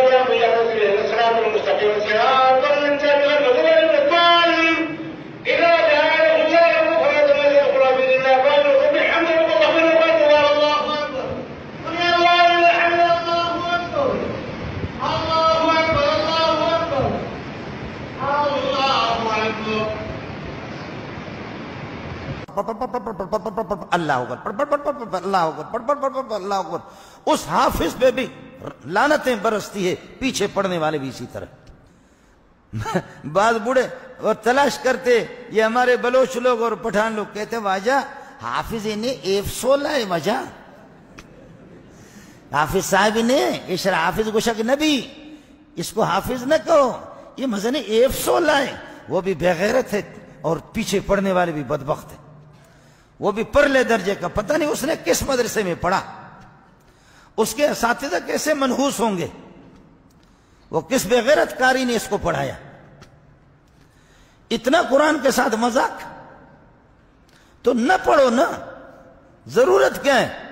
अल्लाह अकबर, अल्लाह अकबर, अल्लाह अकबर। उस हाफिज पे भी लानतें बरसती है, पीछे पड़ने वाले भी इसी तरह। बाद बूढ़े और तलाश करते, ये हमारे बलोच लोग और पठान लोग कहते वाजा हाफिज ने एफसोला है, वजह हाफिज साहब ने इशरा हाफिज गुशक नबी, इसको हाफिज न कहो, ये मजने एफसोला है। वो भी बेगैरत है और पीछे पढ़ने वाले भी बदबख्त है। वो भी परले दर्जे का, पता नहीं उसने किस मदरसे में पढ़ा, उसके असातिज़ा कैसे मनहूस होंगे, वो किस बेगैरत कारी ने इसको पढ़ाया। इतना कुरान के साथ मजाक, तो न पढ़ो ना, जरूरत क्या है।